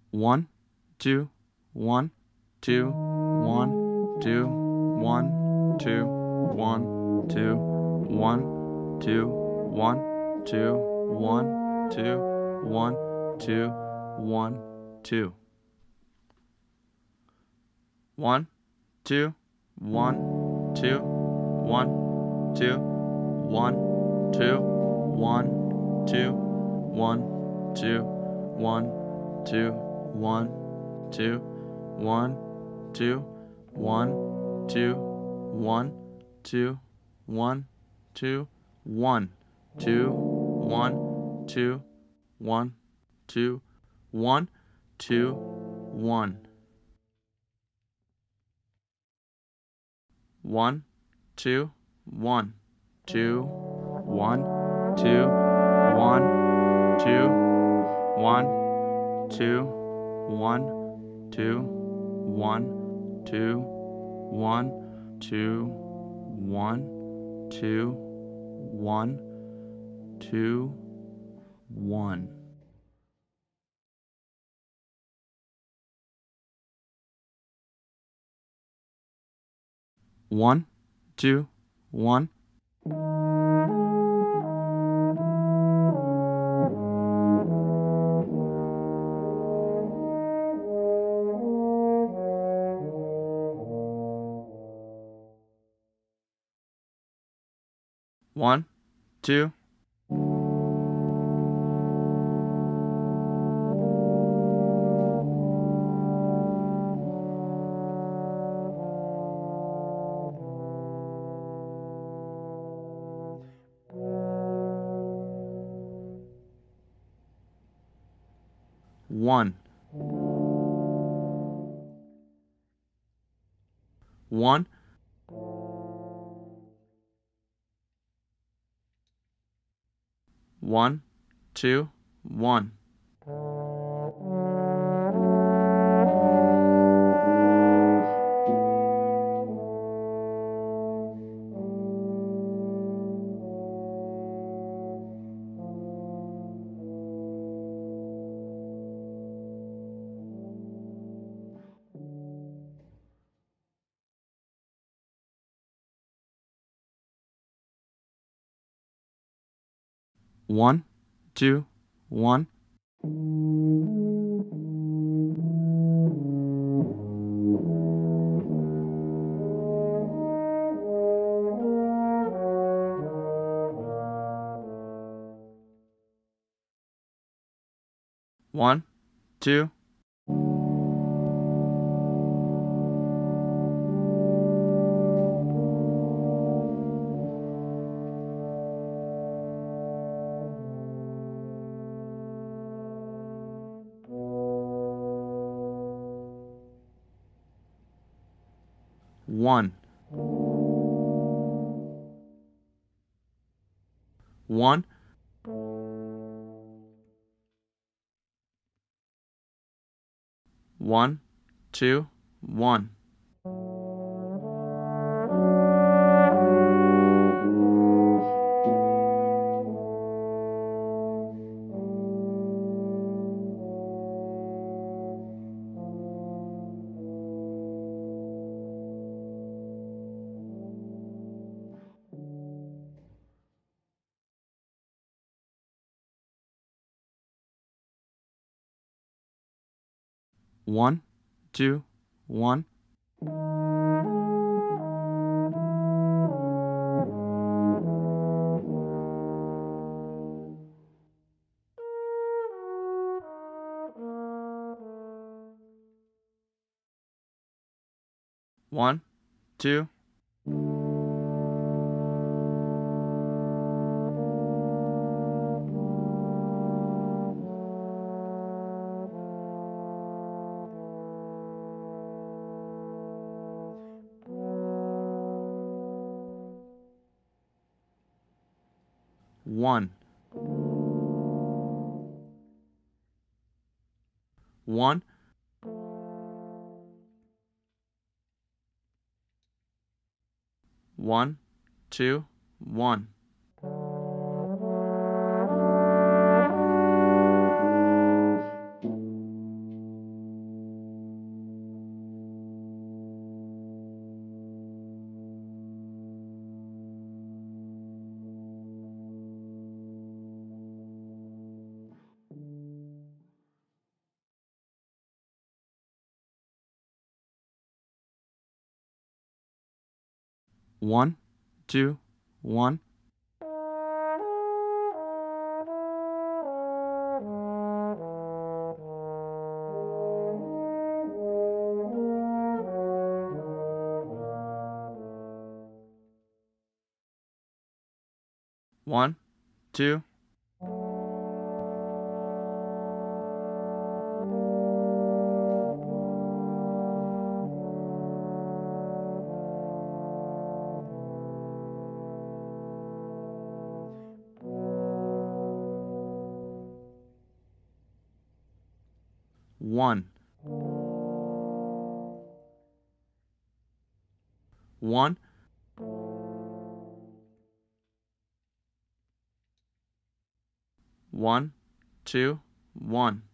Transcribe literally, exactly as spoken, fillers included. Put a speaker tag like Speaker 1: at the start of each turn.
Speaker 1: One, two, one, two, one, two, one, two, one, two, one, two, one, two, one, two, one, two, one, two. One, two, one, two, one, two, one, two, one, two, one, two, one, two, one, two, one, two, one, two, one, two, one, two, one, two, one, two, one, two, one, two, one. One, two, one, two, one, two, one, two, one, two, one, two, one, two, one, two, one, two, one, two, one. One, two, one. One, two. One. One. One, two, one. One, two, one. One, two. One. One. One, two, one. One, two, one. One, two. One. One. One, two, one. One, two, one. One, two. One. One. One, two, one.